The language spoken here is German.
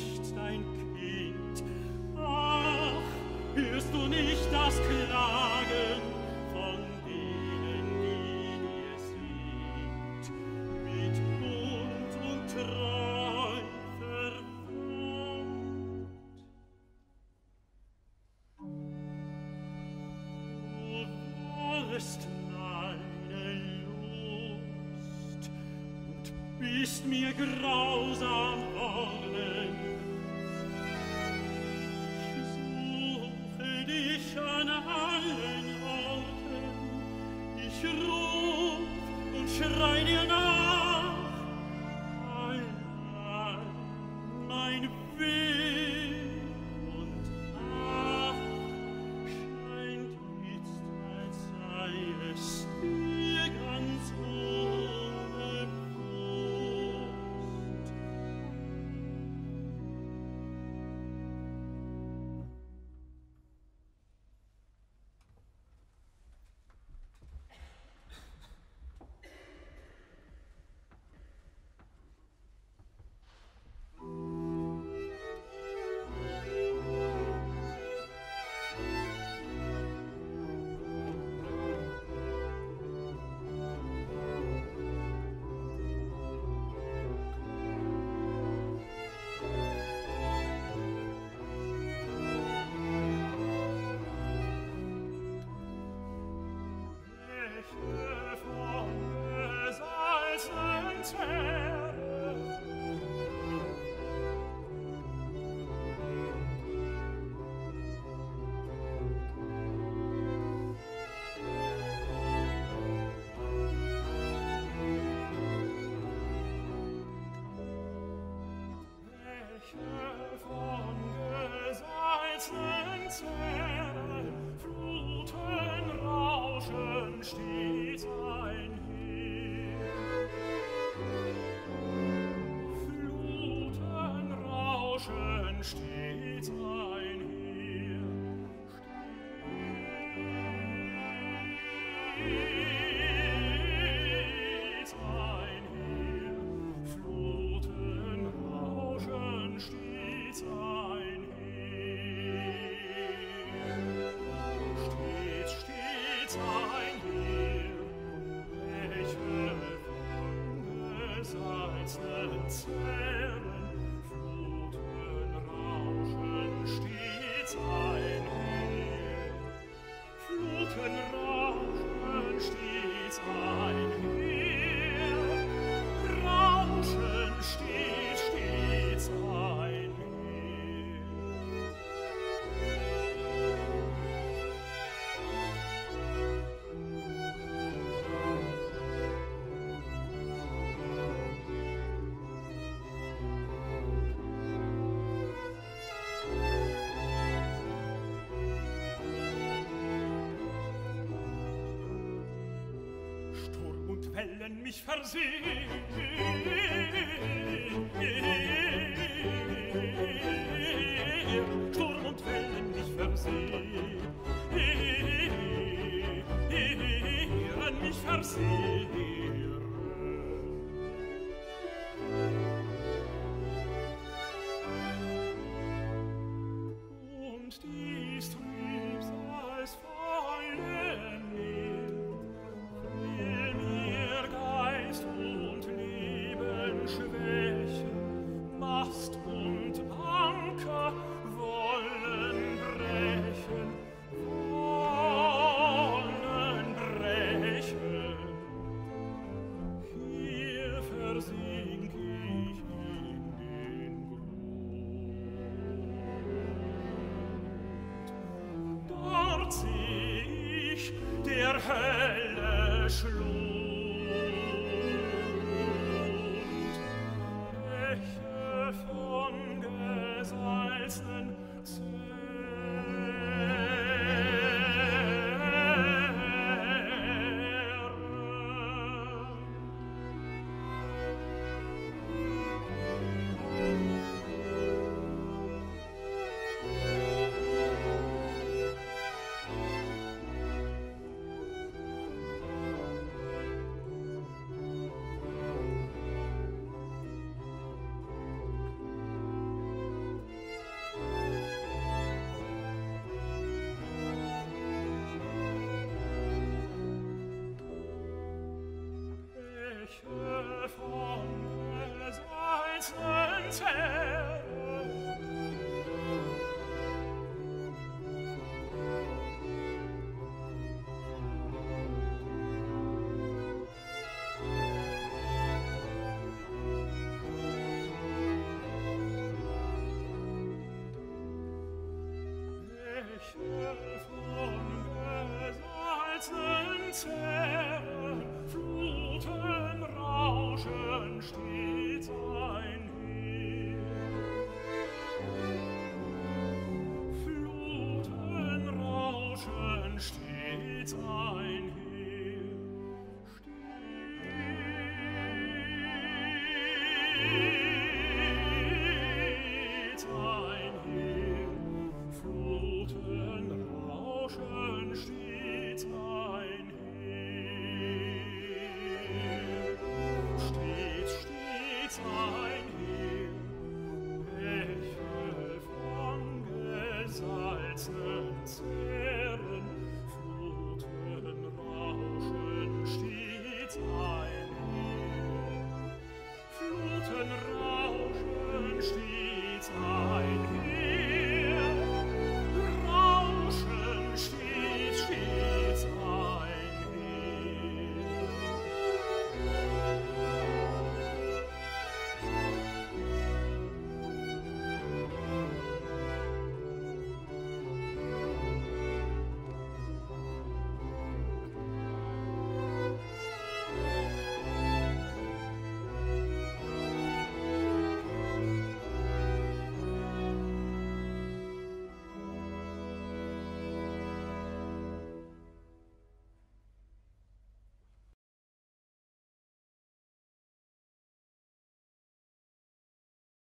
nicht dein Kind. Ach, hörst du nicht das Klagen von denen, die dir sind, mit Mund und Treu verwandt? Du warst meine Lust und bist mir grausam worden. Ich suche dich an allen Orten, ich ruf und schrei dir nach. Allein mein Weh und Ach scheint jetzt, als sei es dir ganz unbewusst. Welche von gesalzenen Zähren Fluten rauschen stets einher. Fluten rauschen stets einher. Stets einher. Fluten rauschen stets einher. Stets einher. Welche von gesalzenen Zähren Fluten rauschen stets einher. Fluten rauschen stets einher. Rauschen stets einher. Sturm und Wellen mich versehen. Sturm und Wellen mich versehen. Mich versehen. Und dies trieb's als Feuer will mir Geist und Leben schwächen, Mast und Anker wollen brechen, hier versink ich in den Grund. Dort seh ich der Hölle Schlund, Bäche von gesalznen Zähren, Fluten rauschen stets einher. Fluten rauschen stets einher. Stets einher. Fluten rauschen stets einher. Stets einher. Bäche von gesalznen Zähren.